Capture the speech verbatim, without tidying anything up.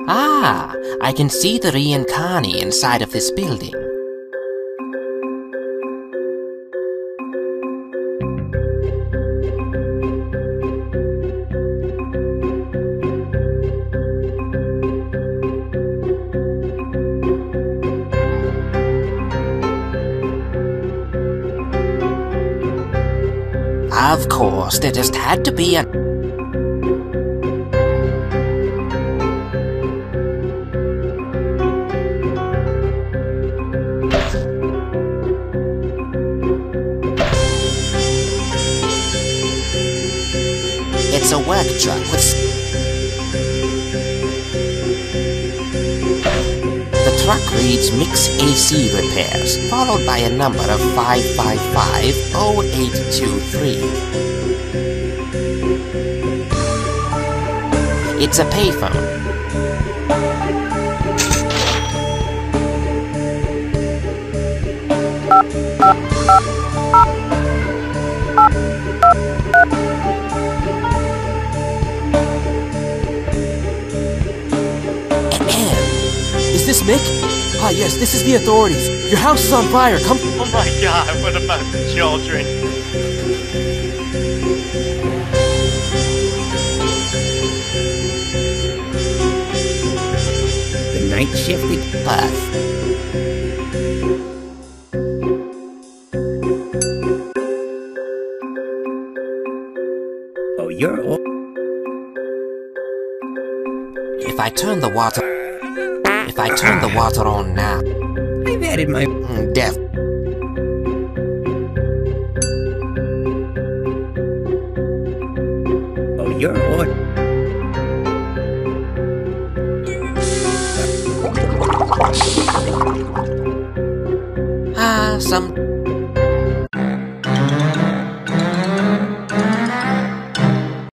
Ah, I can see the Reincarnation inside of this building. Of course, there just had to be a... It's a work truck with... The truck reads Mix A C Repairs, followed by a number of five five five oh eight two three. It's a payphone. Is this Mick? Ah, yes, this is the authorities. Your house is on fire. Come. Oh my god, what about the children? The night shift path. Oh, you're all... If I turn the water... If I turn the water on now... I've added my... Death. Oh, you're on... Ah, some...